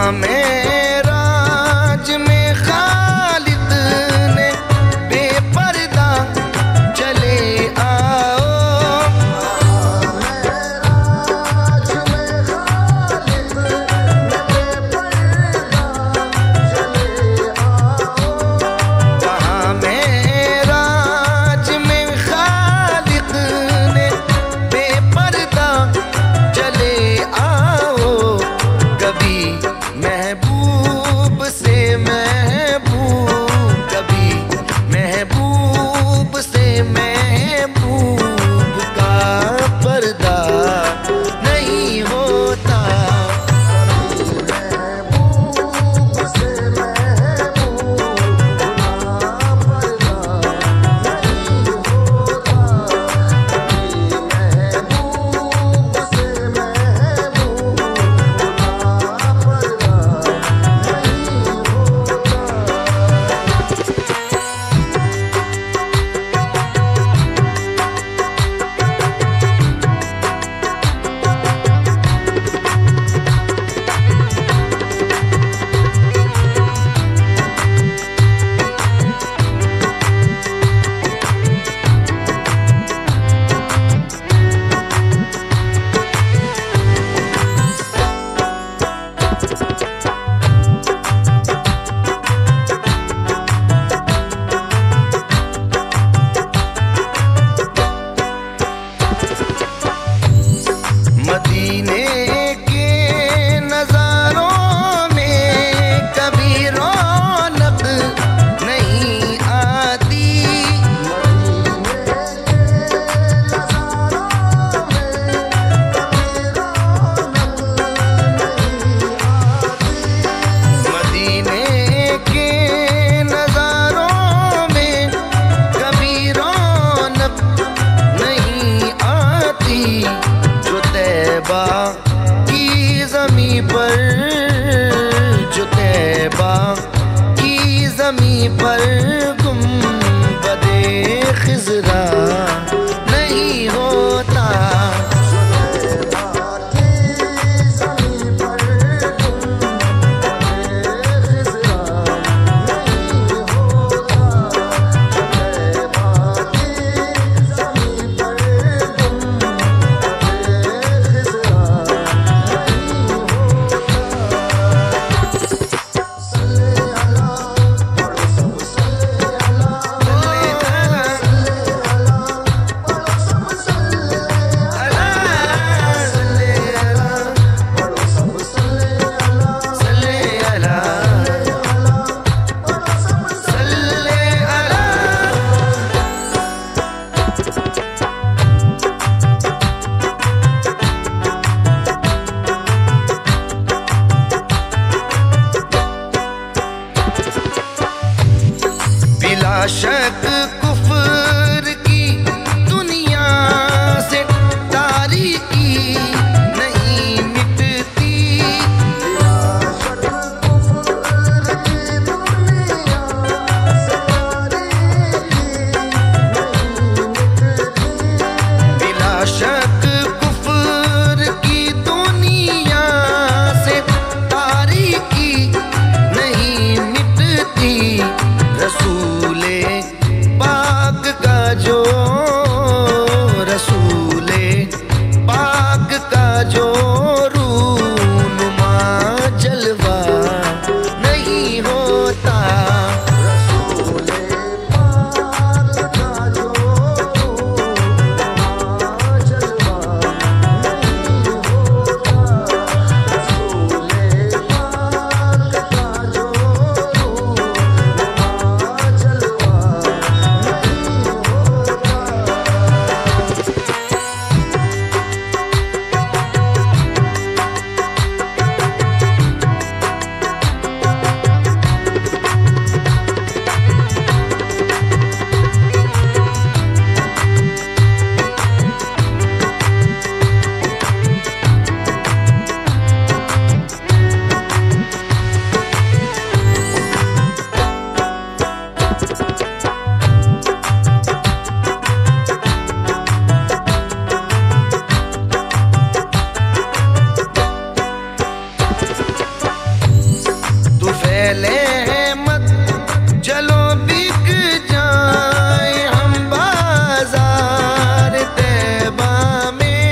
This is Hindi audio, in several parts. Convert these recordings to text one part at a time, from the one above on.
मेराज में खालिद ने बेपर्दा चले आओ। मेराज में खालिद ने बेपर्दा चले आओ। कहाँ मेराज में खालिद ने बेपर्दा चले आओ। कभी महबूब से महबूब, कभी महबूब से महबूब का पर्दा नहीं होता। महबूब से महबूब का पर्दा नहीं होता। महबूब से महबूब मदीने के नजारों में कभी रौनक नहीं आती। मदीने के नजारों में कभी रौनक नहीं आती। तैबा की ज़मीं पर, जो तैबा की ज़मीं पर गुंबदे खिज़रा नहीं होता। बिला शक कुफ्र की दुनिया से तारीकी नहीं मिटती। बिला शक कुफ्र की दुनिया से तारीकी नहीं मिटती। बिला शक कुफ्र की दुनिया से तारीकी नहीं मिटती। रसूले फैले हैं मत चलो बिक जाए हम बाजार तैबा में।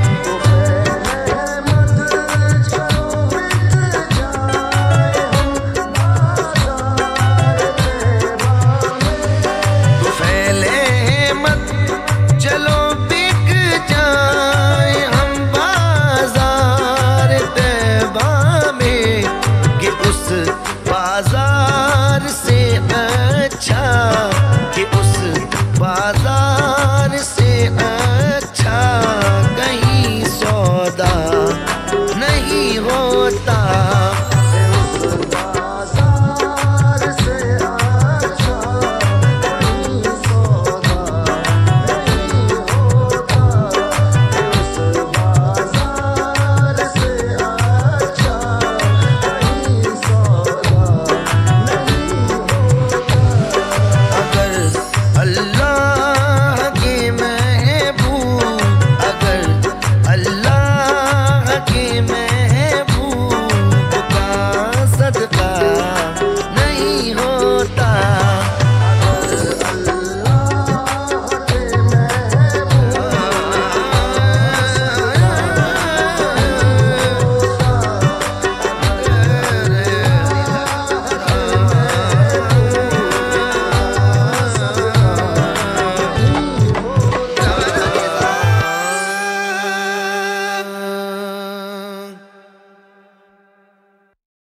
तो फैले हैं मत चलो बिक जाए हम बाजार तैबा में कि उस बाजार से अच्छा, कि उस बाजार से अच्छा कहीं सौदा नहीं होता।